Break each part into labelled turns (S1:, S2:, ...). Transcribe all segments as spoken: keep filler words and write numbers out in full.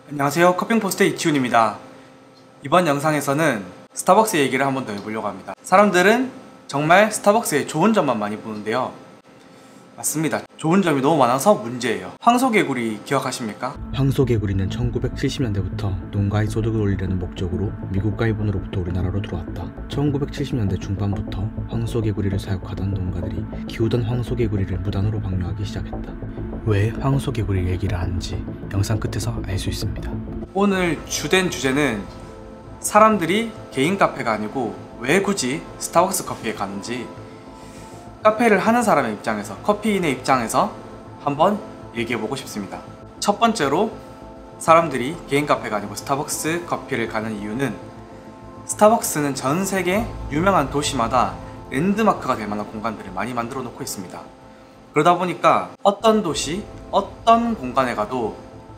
S1: 안녕하세요. 커핑포스트의 이치훈입니다. 이번 영상에서는 스타벅스 얘기를 한번 더 해보려고 합니다. 사람들은 정말 스타벅스의 좋은 점만 많이 보는데요. 맞습니다. 좋은 점이 너무 많아서 문제예요. 황소개구리 기억하십니까?
S2: 황소개구리는 천구백칠십 년대부터 농가의 소득을 올리려는 목적으로 미국과 일본으로부터 우리나라로 들어왔다. 천구백칠십 년대 중반부터 황소개구리를 사육하던 농가들이 키우던 황소개구리를 무단으로 방류하기 시작했다. 왜 황소개구리 얘기를 하는지 영상 끝에서 알 수 있습니다.
S1: 오늘 주된 주제는 사람들이 개인 카페가 아니고 왜 굳이 스타벅스 커피에 가는지, 카페를 하는 사람의 입장에서, 커피인의 입장에서 한번 얘기해보고 싶습니다. 첫 번째로 사람들이 개인 카페가 아니고 스타벅스 커피를 가는 이유는, 스타벅스는 전 세계 유명한 도시마다 랜드마크가 될 만한 공간들을 많이 만들어 놓고 있습니다. 그러다 보니까 어떤 도시, 어떤 공간에 가도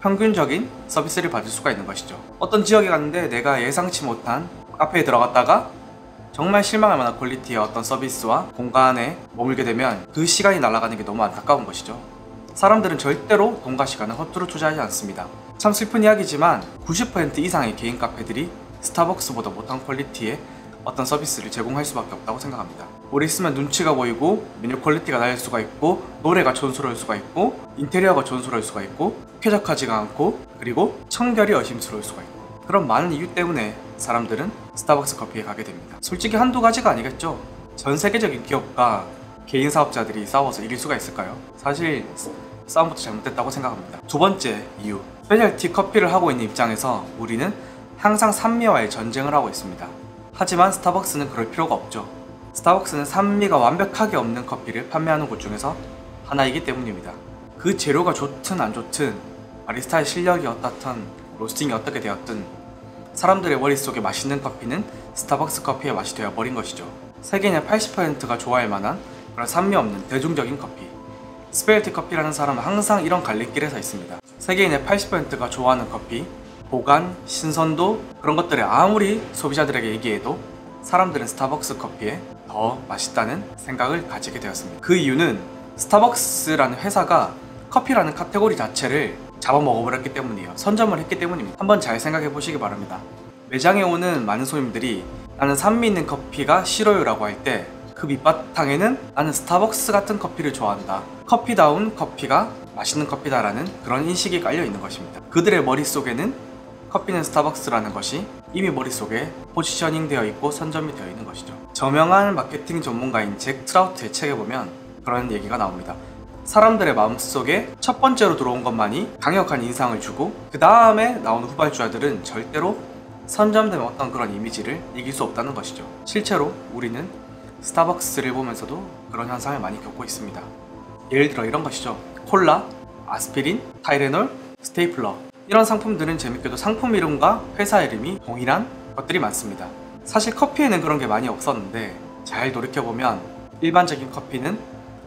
S1: 평균적인 서비스를 받을 수가 있는 것이죠. 어떤 지역에 갔는데 내가 예상치 못한 카페에 들어갔다가 정말 실망할 만한 퀄리티의 어떤 서비스와 공간에 머물게 되면 그 시간이 날아가는 게 너무 안타까운 것이죠. 사람들은 절대로 돈과 시간을 허투루 투자하지 않습니다. 참 슬픈 이야기지만 구십 퍼센트 이상의 개인 카페들이 스타벅스보다 못한 쾌리티의 어떤 서비스를 제공할 수밖에 없다고 생각합니다. 오래 있으면 눈치가 보이고 메뉴 퀄리티가 낮을 수가 있고, 노래가 촌스러울 수가 있고, 인테리어가 촌스러울 수가 있고, 쾌적하지가 않고, 그리고 청결이 의심스러울 수가 있고, 그런 많은 이유 때문에 사람들은 스타벅스 커피에 가게 됩니다. 솔직히 한두 가지가 아니겠죠. 전 세계적인 기업과 개인 사업자들이 싸워서 이길 수가 있을까요? 사실 싸움부터 잘못됐다고 생각합니다. 두 번째 이유, 스페셜티 커피를 하고 있는 입장에서 우리는 항상 산미와의 전쟁을 하고 있습니다. 하지만 스타벅스는 그럴 필요가 없죠. 스타벅스는 산미가 완벽하게 없는 커피를 판매하는 곳 중에서 하나이기 때문입니다. 그 재료가 좋든 안 좋든, 바리스타의 실력이 어떻든, 로스팅이 어떻게 되었든, 사람들의 머릿속에 맛있는 커피는 스타벅스 커피의 맛이 되어버린 것이죠. 세계인의 팔십 퍼센트가 좋아할 만한 그런 산미 없는 대중적인 커피, 스페셜티 커피라는 사람은 항상 이런 갈림길에 서 있습니다. 세계인의 팔십 퍼센트가 좋아하는 커피, 보관, 신선도, 그런 것들을 아무리 소비자들에게 얘기해도 사람들은 스타벅스 커피에 더 맛있다는 생각을 가지게 되었습니다. 그 이유는 스타벅스라는 회사가 커피라는 카테고리 자체를 잡아먹어버렸기 때문이에요. 선점을 했기 때문입니다. 한번 잘 생각해 보시기 바랍니다. 매장에 오는 많은 손님들이 나는 산미 있는 커피가 싫어요 라고 할 때, 그 밑바탕에는 나는 스타벅스 같은 커피를 좋아한다, 커피다운 커피가 맛있는 커피다 라는 그런 인식이 깔려 있는 것입니다. 그들의 머릿속에는 커피는 스타벅스라는 것이 이미 머릿속에 포지셔닝 되어 있고 선점이 되어 있는 것이죠. 저명한 마케팅 전문가인 잭 트라우트의 책에 보면 그런 얘기가 나옵니다. 사람들의 마음속에 첫 번째로 들어온 것만이 강력한 인상을 주고, 그 다음에 나오는 후발주자들은 절대로 선점된 어떤 그런 이미지를 이길 수 없다는 것이죠. 실제로 우리는 스타벅스를 보면서도 그런 현상을 많이 겪고 있습니다. 예를 들어 이런 것이죠. 콜라, 아스피린, 타이레놀, 스테이플러, 이런 상품들은 재밌게도 상품 이름과 회사 이름이 동일한 것들이 많습니다. 사실 커피에는 그런 게 많이 없었는데, 잘 돌이켜보면 일반적인 커피는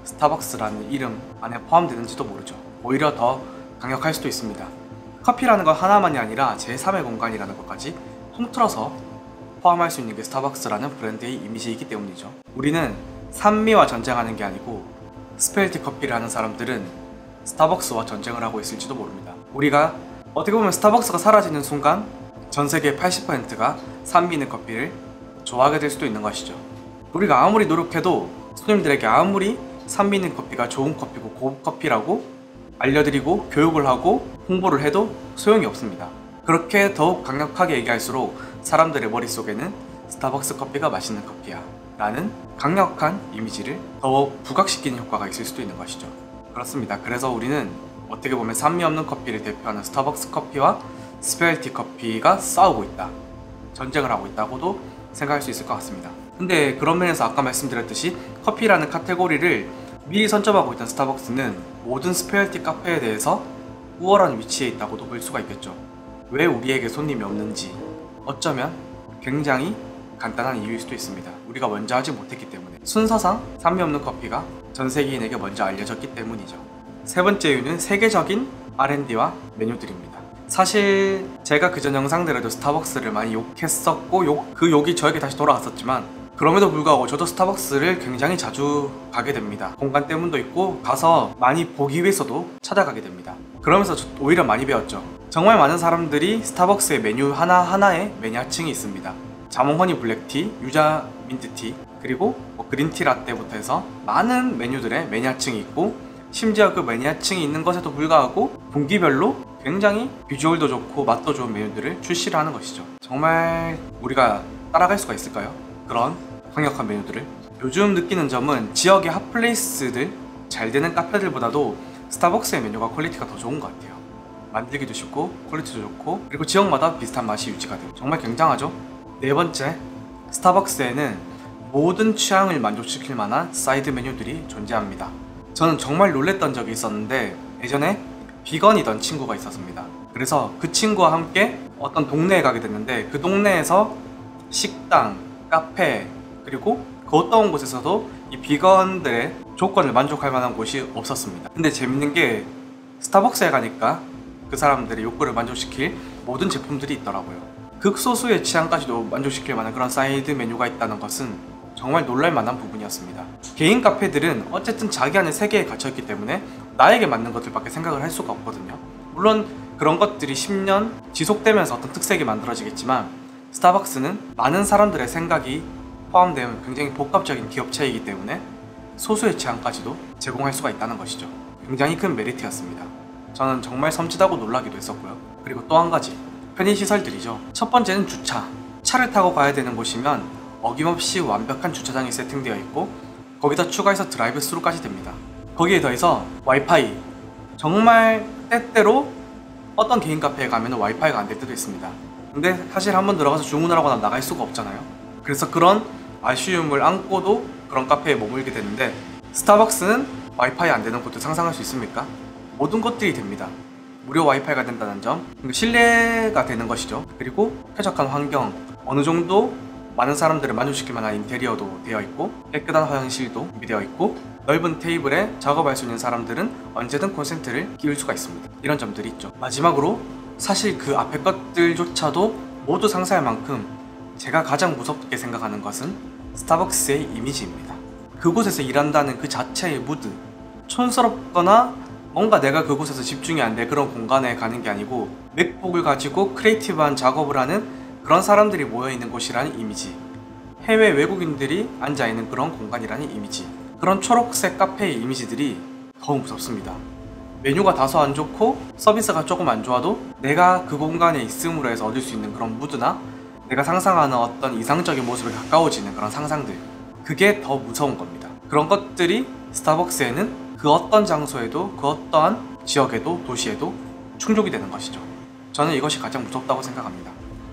S1: 스타벅스라는 이름 안에 포함되는지도 모르죠. 오히려 더 강력할 수도 있습니다. 커피라는 건 하나만이 아니라 제삼의 공간이라는 것까지 통틀어서 포함할 수 있는 게 스타벅스라는 브랜드의 이미지이기 때문이죠. 우리는 산미와 전쟁하는 게 아니고, 스페셜티 커피를 하는 사람들은 스타벅스와 전쟁을 하고 있을지도 모릅니다. 우리가 어떻게 보면 스타벅스가 사라지는 순간 전 세계의 팔십 퍼센트가 산미 있는 커피를 좋아하게 될 수도 있는 것이죠. 우리가 아무리 노력해도, 손님들에게 아무리 산미 있는 커피가 좋은 커피고 고급 커피라고 알려드리고 교육을 하고 홍보를 해도 소용이 없습니다. 그렇게 더욱 강력하게 얘기할수록 사람들의 머릿속에는 스타벅스 커피가 맛있는 커피야 라는 강력한 이미지를 더욱 부각시키는 효과가 있을 수도 있는 것이죠. 그렇습니다. 그래서 우리는 어떻게 보면 산미 없는 커피를 대표하는 스타벅스 커피와 스페셜티 커피가 싸우고 있다, 전쟁을 하고 있다고도 생각할 수 있을 것 같습니다. 근데 그런 면에서 아까 말씀드렸듯이 커피라는 카테고리를 미리 선점하고 있던 스타벅스는 모든 스페셜티 카페에 대해서 우월한 위치에 있다고도 볼 수가 있겠죠. 왜 우리에게 손님이 없는지, 어쩌면 굉장히 간단한 이유일 수도 있습니다. 우리가 먼저 하지 못했기 때문에. 순서상 산미 없는 커피가 전 세계인에게 먼저 알려졌기 때문이죠. 세 번째 이유는 세계적인 알 앤 디와 메뉴들입니다. 사실 제가 그전 영상들에도 스타벅스를 많이 욕했었고, 욕, 그 욕이 저에게 다시 돌아왔었지만, 그럼에도 불구하고 저도 스타벅스를 굉장히 자주 가게 됩니다. 공간 때문도 있고 가서 많이 보기 위해서도 찾아가게 됩니다. 그러면서 오히려 많이 배웠죠. 정말 많은 사람들이 스타벅스의 메뉴 하나하나에 매니아층이 있습니다. 자몽 허니 블랙티, 유자 민트티, 그리고 뭐 그린티 라떼부터 해서 많은 메뉴들의 매니아층이 있고, 심지어 그 매니아층이 있는 것에도 불구하고 분기별로 굉장히 비주얼도 좋고 맛도 좋은 메뉴들을 출시를 하는 것이죠. 정말 우리가 따라갈 수가 있을까요? 그런 강력한 메뉴들을. 요즘 느끼는 점은 지역의 핫플레이스들, 잘 되는 카페들보다도 스타벅스의 메뉴가 퀄리티가 더 좋은 것 같아요. 만들기도 쉽고 퀄리티도 좋고, 그리고 지역마다 비슷한 맛이 유지가 돼요. 정말 굉장하죠? 네 번째, 스타벅스에는 모든 취향을 만족시킬 만한 사이드 메뉴들이 존재합니다. 저는 정말 놀랬던 적이 있었는데, 예전에 비건이던 친구가 있었습니다. 그래서 그 친구와 함께 어떤 동네에 가게 됐는데, 그 동네에서 식당, 카페, 그리고 그 어떤 곳에서도 이 비건들의 조건을 만족할 만한 곳이 없었습니다. 근데 재밌는 게 스타벅스에 가니까 그 사람들의 욕구를 만족시킬 모든 제품들이 있더라고요. 극소수의 취향까지도 만족시킬 만한 그런 사이드 메뉴가 있다는 것은 정말 놀랄만한 부분이었습니다. 개인 카페들은 어쨌든 자기 안에 세계에 갇혀있기 때문에 나에게 맞는 것들밖에 생각을 할 수가 없거든요. 물론 그런 것들이 십 년 지속되면서 어떤 특색이 만들어지겠지만, 스타벅스는 많은 사람들의 생각이 포함된 굉장히 복합적인 기업체이기 때문에 소수의 취향까지도 제공할 수가 있다는 것이죠. 굉장히 큰 메리트였습니다. 저는 정말 섬찟하고 놀라기도 했었고요. 그리고 또 한 가지, 편의시설들이죠. 첫 번째는 주차. 차를 타고 가야 되는 곳이면 어김없이 완벽한 주차장이 세팅되어 있고, 거기다 추가해서 드라이브 스루까지 됩니다. 거기에 더해서 와이파이. 정말 때때로 어떤 개인 카페에 가면 와이파이가 안 될 때도 있습니다. 근데 사실 한번 들어가서 주문을 하거나 나갈 수가 없잖아요. 그래서 그런 아쉬움을 안고도 그런 카페에 머물게 되는데, 스타벅스는 와이파이 안 되는 곳도 상상할 수 있습니까? 모든 것들이 됩니다. 무료 와이파이가 된다는 점, 신뢰가 되는 것이죠. 그리고 쾌적한 환경, 어느 정도 많은 사람들을 만족시킬 만한 인테리어도 되어 있고, 깨끗한 화장실도 준비되어 있고, 넓은 테이블에 작업할 수 있는 사람들은 언제든 콘센트를 끼울 수가 있습니다. 이런 점들이 있죠. 마지막으로, 사실 그 앞에 것들조차도 모두 상세할 만큼 제가 가장 무섭게 생각하는 것은 스타벅스의 이미지입니다. 그곳에서 일한다는 그 자체의 무드, 촌스럽거나 뭔가 내가 그곳에서 집중이 안 될 그런 공간에 가는 게 아니고, 맥북을 가지고 크리에이티브한 작업을 하는 그런 사람들이 모여있는 곳이라는 이미지, 해외 외국인들이 앉아있는 그런 공간이라는 이미지, 그런 초록색 카페의 이미지들이 더 무섭습니다. 메뉴가 다소 안 좋고 서비스가 조금 안 좋아도 내가 그 공간에 있음으로 해서 얻을 수 있는 그런 무드나 내가 상상하는 어떤 이상적인 모습에 가까워지는 그런 상상들, 그게 더 무서운 겁니다. 그런 것들이 스타벅스에는 그 어떤 장소에도, 그 어떠한 지역에도, 도시에도 충족이 되는 것이죠. 저는 이것이 가장 무섭다고 생각합니다.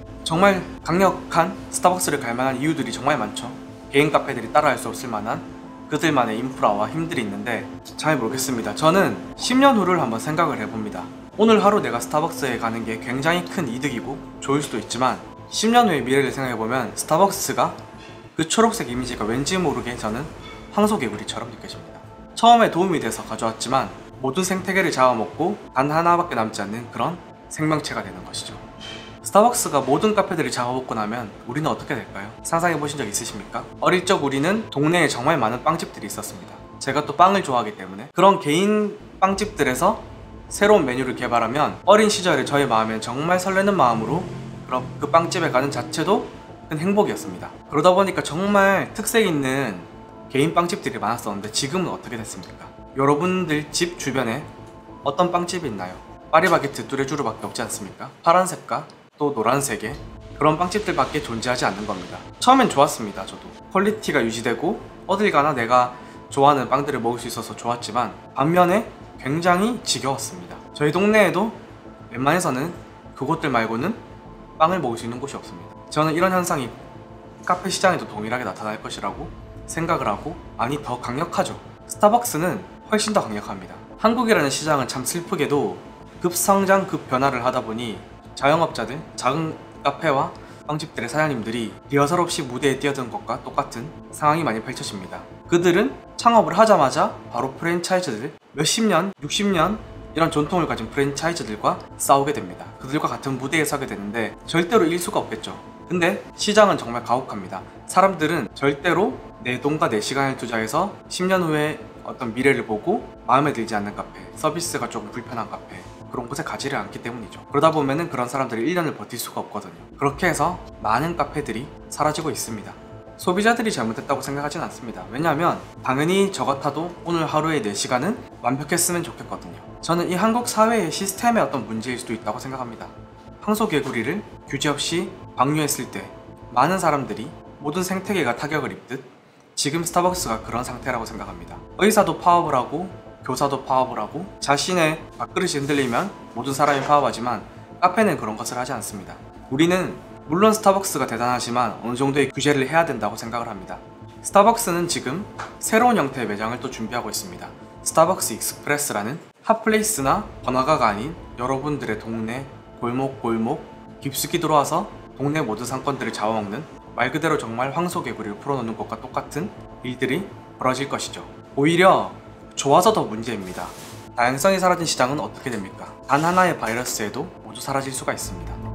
S1: 정말 강력한 스타벅스를 갈 만한 이유들이 정말 많죠. 개인 카페들이 따라할 수 없을 만한 그들만의 인프라와 힘들이 있는데, 잘 모르겠습니다. 저는 십 년 후를 한번 생각을 해봅니다. 오늘 하루 내가 스타벅스에 가는 게 굉장히 큰 이득이고 좋을 수도 있지만, 십 년 후의 미래를 생각해보면 스타벅스가 그 초록색 이미지가 왠지 모르게 저는 황소개구리처럼 느껴집니다. 처음에 도움이 돼서 가져왔지만 모든 생태계를 잡아먹고 단 하나밖에 남지 않는 그런 생명체가 되는 것이죠. 스타벅스가 모든 카페들을 잡아먹고 나면 우리는 어떻게 될까요? 상상해 보신 적 있으십니까? 어릴 적 우리는 동네에 정말 많은 빵집들이 있었습니다. 제가 또 빵을 좋아하기 때문에 그런 개인 빵집들에서 새로운 메뉴를 개발하면 어린 시절에 저의 마음엔 정말 설레는 마음으로 그런 그 빵집에 가는 자체도 큰 행복이었습니다. 그러다 보니까 정말 특색 있는 개인 빵집들이 많았었는데, 지금은 어떻게 됐습니까? 여러분들 집 주변에 어떤 빵집이 있나요? 파리바게트 뚜레쥬르밖에 없지 않습니까? 파란색과 또 노란색의 그런 빵집들밖에 존재하지 않는 겁니다. 처음엔 좋았습니다. 저도 퀄리티가 유지되고 어딜 가나 내가 좋아하는 빵들을 먹을 수 있어서 좋았지만, 반면에 굉장히 지겨웠습니다. 저희 동네에도 웬만해서는 그곳들 말고는 빵을 먹을 수 있는 곳이 없습니다. 저는 이런 현상이 카페 시장에도 동일하게 나타날 것이라고 생각을 하고, 아니 더 강력하죠. 스타벅스는 훨씬 더 강력합니다. 한국이라는 시장은 참 슬프게도 급성장, 급변화를 하다 보니 자영업자들, 작은 카페와 빵집들의 사장님들이 리허설 없이 무대에 뛰어든 것과 똑같은 상황이 많이 펼쳐집니다. 그들은 창업을 하자마자 바로 프랜차이즈들, 몇십 년, 육십 년 이런 전통을 가진 프랜차이즈들과 싸우게 됩니다. 그들과 같은 무대에 서게 되는데 절대로 이길 수가 없겠죠. 근데 시장은 정말 가혹합니다. 사람들은 절대로 내 돈과 내 시간을 투자해서 십 년 후에 어떤 미래를 보고 마음에 들지 않는 카페, 서비스가 조금 불편한 카페, 그런 곳에 가지를 않기 때문이죠. 그러다 보면은 그런 사람들이 일 년을 버틸 수가 없거든요. 그렇게 해서 많은 카페들이 사라지고 있습니다. 소비자들이 잘못했다고 생각하진 않습니다. 왜냐하면 당연히 저 같아도 오늘 하루의 네 시간은 완벽했으면 좋겠거든요. 저는 이 한국 사회의 시스템의 어떤 문제일 수도 있다고 생각합니다. 황소개구리를 규제 없이 방류했을 때 많은 사람들이 모든 생태계가 타격을 입듯 지금 스타벅스가 그런 상태라고 생각합니다. 의사도 파업을 하고 교사도 파업을 하고 자신의 밥그릇이 흔들리면 모든 사람이 파업하지만 카페는 그런 것을 하지 않습니다. 우리는 물론 스타벅스가 대단하지만 어느 정도의 규제를 해야 된다고 생각을 합니다. 스타벅스는 지금 새로운 형태의 매장을 또 준비하고 있습니다. 스타벅스 익스프레스라는 핫플레이스나 번화가가 아닌 여러분들의 동네 골목골목 깊숙이 들어와서 동네 모든 상권들을 잡아먹는 말 그대로 정말 황소개구리를 풀어놓는 것과 똑같은 일들이 벌어질 것이죠. 오히려 좋아서 더 문제입니다. 다양성이 사라진 시장은 어떻게 됩니까? 단 하나의 바이러스에도 모두 사라질 수가 있습니다.